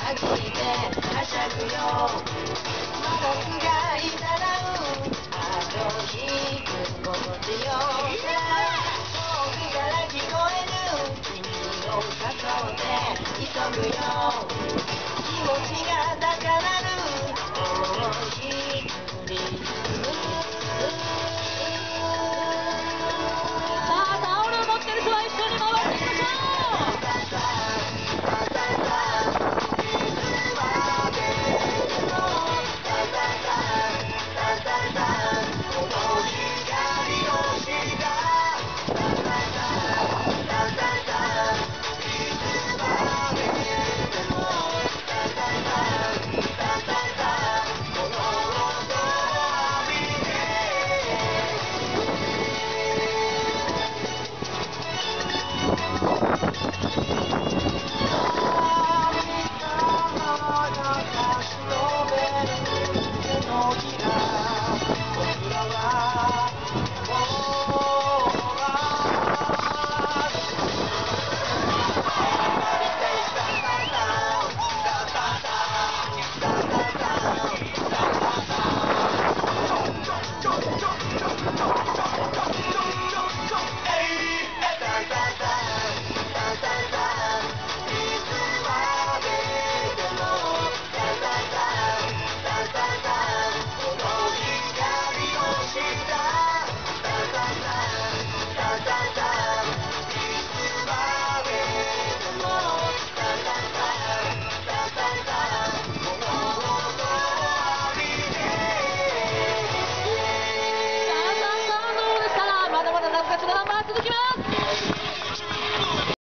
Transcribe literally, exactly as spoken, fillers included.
はしゃぐよ僕がいたらあと引く心地よさ遠くから聞こえる君を誘って急ぐよ気持ちが高鳴る大きくリズムさあタオルを持ってる人は一緒に回っていきましょう。まだまだ懐かしのナンバー続きます。